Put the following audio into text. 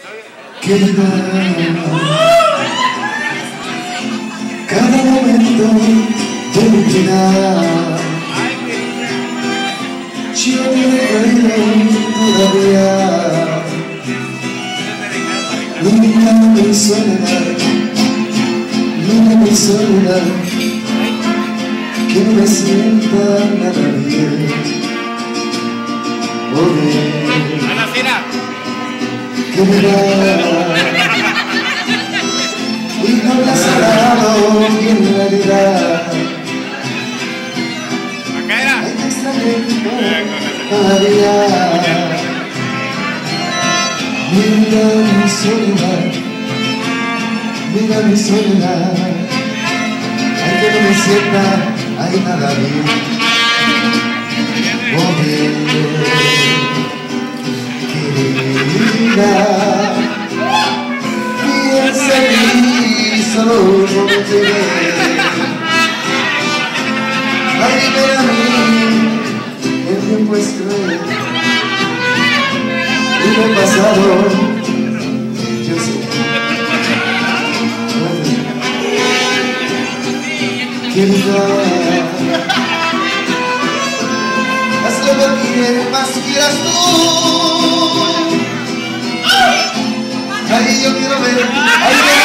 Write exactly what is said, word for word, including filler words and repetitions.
Querida, cada momento de mi vida yo te recuerdo todavía. Nunca mi soledad, nunca mi soledad, que no me sienta nada bien. Oh, bien. Que me da y no me has dado y en realidad ay, te extrañé todavía. Mira mi soledad, mira mi soledad, ay que no me sienta, ay nada bien. Oh, bien, querida, piensa en mí solo un momento. Ay, ven a mí, el tiempo es cruel y lo pasado yo sé. Querida, haz lo que más quieras tú. Ay, yo quiero ver, ay,